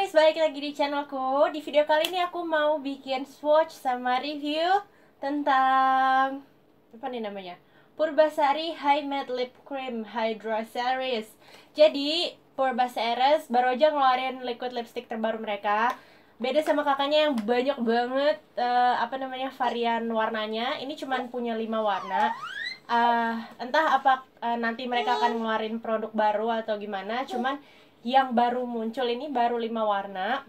guys, balik lagi di channelku. Di video kali ini aku mau bikin swatch sama review tentang apa nih namanya? Purbasari High Matte Lip Cream Hydra Series. Jadi Purbasari baru aja ngeluarin liquid lipstick terbaru mereka. Beda sama kakaknya yang banyak banget varian warnanya. Ini cuman punya 5 warna. Entah apa nanti mereka akan ngeluarin produk baru atau gimana. Cuman yang baru muncul ini baru 5 warna.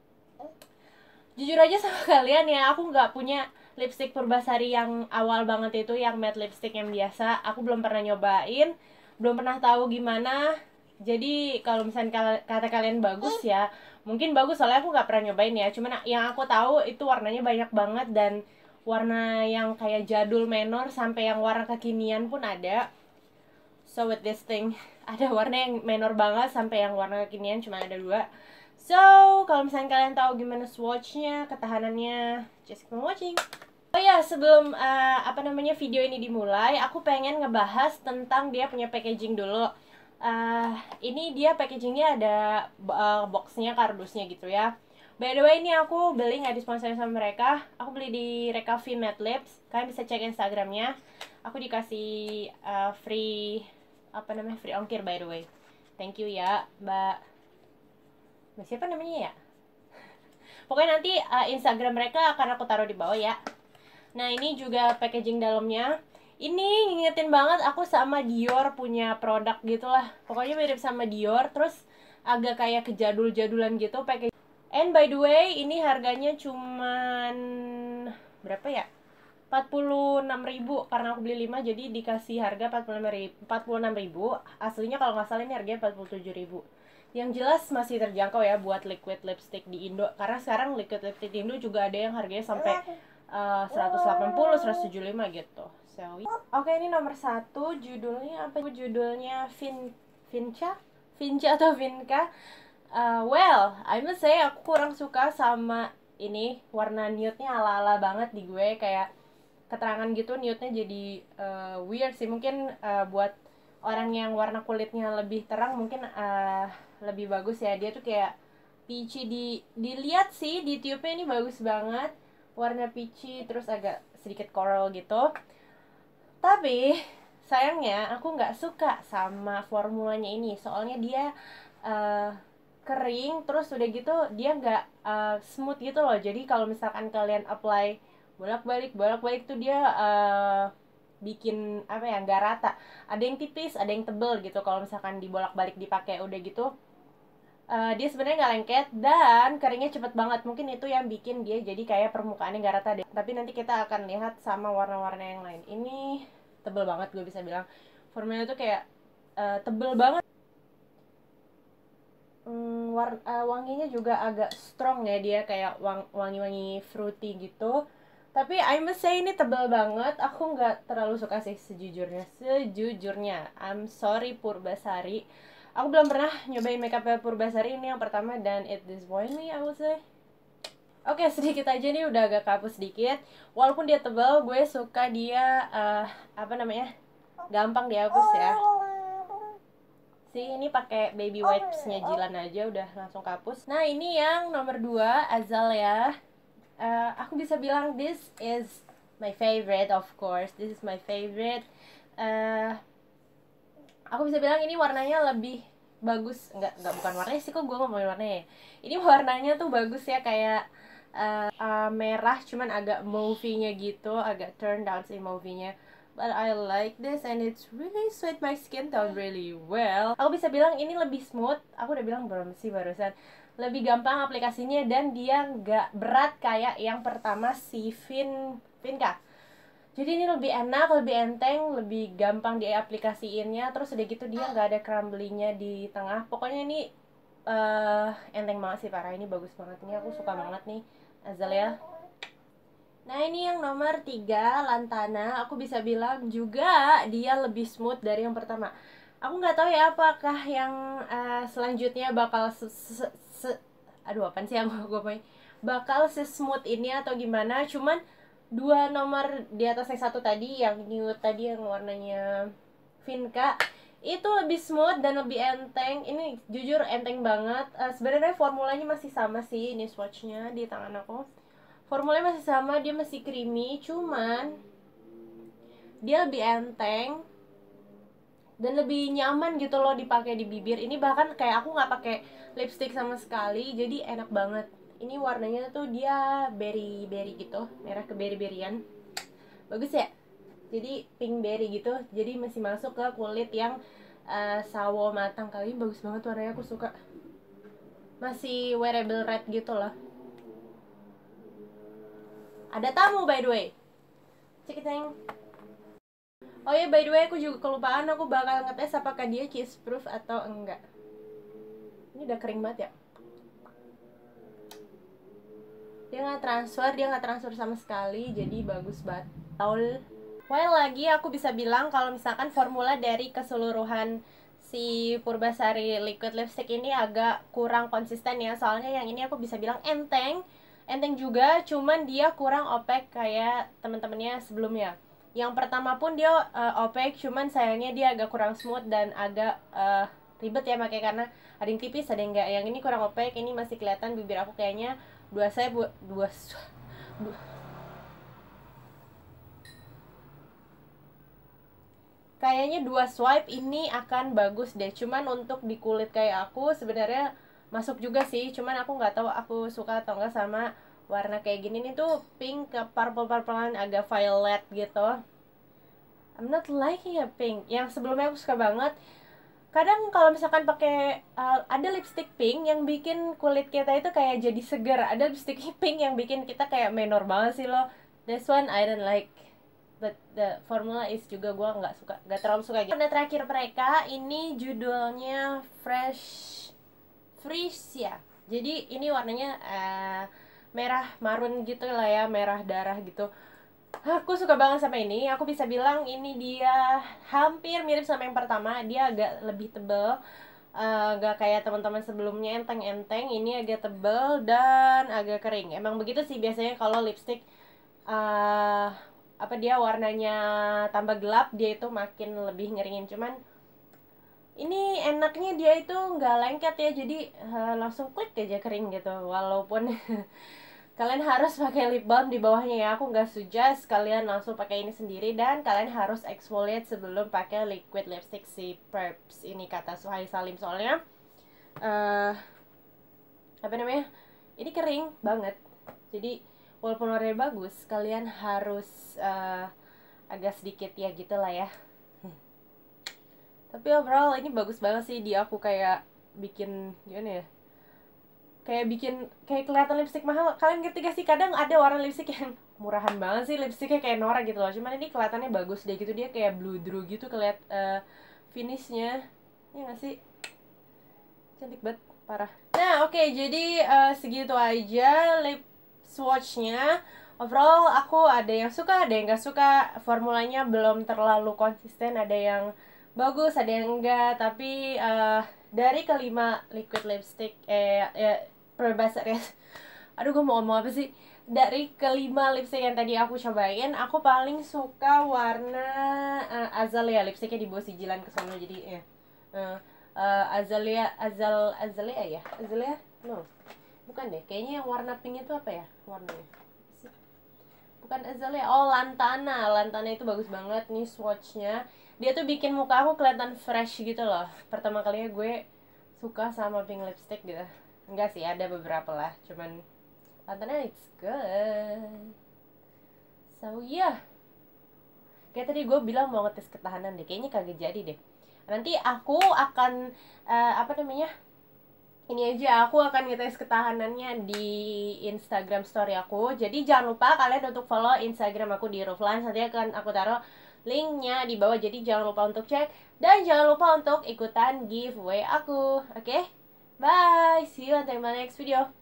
Jujur aja sama kalian ya, aku nggak punya lipstick Purbasari yang awal banget itu, yang matte lipstick yang biasa. Aku belum pernah nyobain, belum pernah tahu gimana. Jadi kalau misalnya kata kalian bagus ya, mungkin bagus, soalnya aku nggak pernah nyobain ya. Cuman yang aku tahu itu warnanya banyak banget, dan warna yang kayak jadul menor sampai yang warna kekinian pun ada. So with this thing, ada warna yang menor banget sampai yang warna kekinian cuma ada 2. So, kalau misalnya kalian tahu gimana swatchnya, ketahanannya, just keep on watching. Oh ya, sebelum video ini dimulai, aku pengen ngebahas tentang dia punya packaging dulu. Ini dia packagingnya ada boxnya, kardusnya gitu ya. By the way, ini aku beli nggak disponsori sama mereka. Aku beli di Recovery Matte Lips. Kalian bisa cek Instagramnya. Aku dikasih free free ongkir, by the way. Thank you ya, Mbak siapa namanya ya? Pokoknya nanti Instagram mereka akan aku taruh di bawah ya. Nah, ini juga packaging dalamnya. Ini ngingetin banget aku sama Dior punya produk gitulah. Pokoknya mirip sama Dior, terus agak kayak kejadul-jadulan gitu packaging. And by the way, ini harganya cuman berapa ya? 46.000, karena aku beli 5 jadi dikasih harga 46.000. Aslinya kalau nggak salah ini harganya 47.000. Yang jelas masih terjangkau ya buat liquid lipstick di Indo, karena sekarang liquid lipstick di Indo juga ada yang harganya sampai 180, 175 gitu. So, oke, ini nomor 1, judulnya apa? Judulnya Vinca atau Vinca. Well, I must say aku kurang suka sama ini. Warna nude-nya ala-ala banget di gue, kayak keterangan gitu nude-nya jadi weird sih. Mungkin buat orang yang warna kulitnya lebih terang mungkin lebih bagus ya. Dia tuh kayak peachy, dilihat sih di tube-nya ini bagus banget, warna peachy terus agak sedikit coral gitu. Tapi sayangnya aku nggak suka sama formulanya ini, soalnya dia kering, terus udah gitu dia nggak smooth gitu loh. Jadi kalau misalkan kalian apply bolak-balik tuh dia bikin nggak rata. Ada yang tipis, ada yang tebel gitu. Kalau misalkan dibolak-balik dipakai udah gitu dia sebenarnya nggak lengket dan keringnya cepet banget. Mungkin itu yang bikin dia jadi kayak permukaannya nggak rata deh. Tapi nanti kita akan lihat sama warna-warna yang lain. Ini tebel banget, gue bisa bilang formulanya tuh kayak tebel banget. Wanginya juga agak strong ya, dia kayak wangi-wangi fruity gitu. Tapi I must say ini tebal banget. Aku nggak terlalu suka sih sejujurnya. I'm sorry Purbasari. Aku belum pernah nyobain makeup Purbasari, ini yang pertama dan it disappoint me, I would say. Oke, sedikit aja nih, udah agak kapus sedikit. Walaupun dia tebal, gue suka dia gampang dihapus ya. Ini pakai baby wipes-nya Jilan aja udah langsung kapus. Nah, ini yang nomor 2, Azalea. Aku bisa bilang this is my favorite, of course. This is my favorite. Aku bisa bilang ini warnanya lebih bagus. Bukan warnanya sih, kok gue ngomongin warnanya. Ini warnanya tuh bagus ya, kayak merah cuman agak mauve-nya gitu, agak turn down sih mauve-nya. But I like this and it's really suit my skin tone really well. Aku bisa bilang ini lebih smooth. Aku udah bilang belum sih barusan. Lebih gampang aplikasinya dan dia nggak berat kayak yang pertama si Vinca. Jadi ini lebih enak, lebih enteng, lebih gampang diaplikasiinnya. Terus udah gitu dia nggak ada crumbly-nya di tengah. Pokoknya ini enteng banget sih, parah. Ini bagus banget, ini aku suka banget nih Azalea. Nah, ini yang nomor 3, Lantana. Aku bisa bilang juga dia lebih smooth dari yang pertama. Aku nggak tahu ya apakah yang selanjutnya bakal apaan sih yang gue main, bakal smooth ini atau gimana. Cuman 2 nomor di atas yang satu tadi, yang nude tadi yang warnanya Vinca, itu lebih smooth dan lebih enteng. Ini jujur enteng banget. Sebenarnya formulanya masih sama sih, ini swatchnya di tangan aku. Formulanya masih sama, dia masih creamy, cuman dia lebih enteng dan lebih nyaman gitu loh dipakai di bibir. Ini bahkan kayak aku nggak pakai lipstick sama sekali, jadi enak banget. Ini warnanya tuh dia berry berry gitu, merah ke berry berryan. Bagus ya. Jadi pink berry gitu, jadi masih masuk ke kulit yang sawo matang. Kali ini bagus banget warnanya, aku suka. Masih wearable red gitu loh. Ada tamu by the way. Cikiteng. Oh ya, by the way, aku juga kelupaan, aku bakal ngetes apakah dia cheese proof atau enggak. Ini udah kering banget ya. Dia nggak transfer sama sekali, jadi bagus banget. Well, lagi aku bisa bilang kalau misalkan formula dari keseluruhan si Purbasari liquid lipstick ini agak kurang konsisten ya. Soalnya yang ini aku bisa bilang enteng juga, cuman dia kurang opaque kayak teman-temannya sebelumnya. Yang pertama pun dia opaque, cuman sayangnya dia agak kurang smooth dan agak ribet ya pakai, karena ada yang tipis, ada yang enggak. Yang ini kurang opaque, ini masih kelihatan bibir aku kayaknya kayaknya 2 swipe ini akan bagus deh. Cuman untuk di kulit kayak aku sebenarnya masuk juga sih, cuman aku nggak tahu aku suka atau enggak sama warna kayak gini nih, tuh pink ke purple-purplean agak violet gitu. I'm not liking a pink. Yang sebelumnya aku suka banget. Kadang kalau misalkan pakai ada lipstick pink yang bikin kulit kita itu kayak jadi segar. Ada lipstick pink yang bikin kita kayak menor banget sih loh. This one I don't like. But the formula is juga gue nggak terlalu suka gitu. Warna terakhir mereka ini judulnya Fresh ya. Jadi ini warnanya merah marun gitu lah ya, merah darah gitu. Aku suka banget sama ini. Aku bisa bilang ini dia hampir mirip sama yang pertama. Dia agak lebih tebal, gak kayak teman-teman sebelumnya enteng-enteng. Ini agak tebal dan agak kering. Emang begitu sih biasanya kalau lipstick apa dia warnanya tambah gelap, dia itu makin lebih ngeringin. Cuman ini enaknya dia itu nggak lengket ya, jadi langsung klik aja kering gitu. Walaupun kalian harus pakai lip balm di bawahnya ya, aku nggak suggest kalian langsung pakai ini sendiri, dan kalian harus exfoliate sebelum pakai liquid lipstick si Perbs ini, kata Suhai Salim. Soalnya apa namanya, ini kering banget, jadi walaupun warnanya bagus, kalian harus agak sedikit ya gitu lah ya. Tapi overall ini bagus banget sih di aku, kayak bikin gimana ya, kayak kelihatan lipstick mahal. Kalian ngerti gak sih, kadang ada warna lipstick yang murahan banget sih lipsticknya kayak Nora gitu loh, cuman ini kelihatannya bagus deh gitu, dia kayak blue drew gitu finishnya. Ya gak sih, cantik banget, parah. Nah oke, jadi segitu aja lip swatchnya. Overall aku ada yang suka, ada yang gak suka. Formulanya belum terlalu konsisten, ada yang bagus, ada yang enggak. Tapi dari kelima liquid lipstick Purbasari ya. Aduh, gue mau ngomong apa sih? Dari kelima lipstick yang tadi aku cobain, aku paling suka warna Azalea. Lipsticknya di bawah sijilan ke sana, jadi ya. Azalea ya? Azalea? No. Bukan deh, kayaknya yang warna pink itu apa ya warnanya? Bukan Azalea, oh Lantana. Lantana itu bagus banget nih swatchnya. Dia tuh bikin muka aku kelihatan fresh gitu loh. Pertama kalinya gue suka sama pink lipstick gitu. Enggak sih, ada beberapa lah, cuman Lantana it's good. So yeah, kayak tadi gue bilang mau ngetes ketahanan deh, kayaknya kagak jadi deh. Nanti aku akan apa namanya, ini aja, aku akan ngetes ketahanannya di Instagram story aku. Jadi jangan lupa kalian untuk follow Instagram aku di Rooflance. Nanti akan aku taruh linknya di bawah, jadi jangan lupa untuk cek. Dan jangan lupa untuk ikutan giveaway aku. Oke? Bye, see you until my next video.